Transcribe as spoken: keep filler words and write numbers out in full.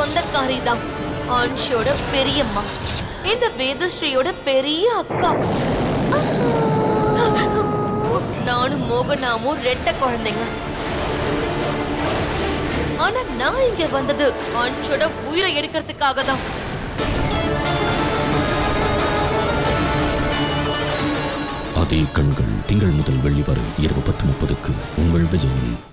சொந்தக்காரி தான். அன்ஷோட பெரியம்மா, இந்த வேதஸ்ரீயோட பெரிய அக்கா. நானும் மோகனாவும் ரெட்ட குழந்தைங்க. ஆனா நான் இங்க வந்தது அன்ஷோட உயிரை எடுக்கிறதுக்காக தான். அதே கண்கள் திங்கள் முதல் வெள்ளி வரை இரவு பத்து முப்பதுக்கு உங்கள் விஜயில்.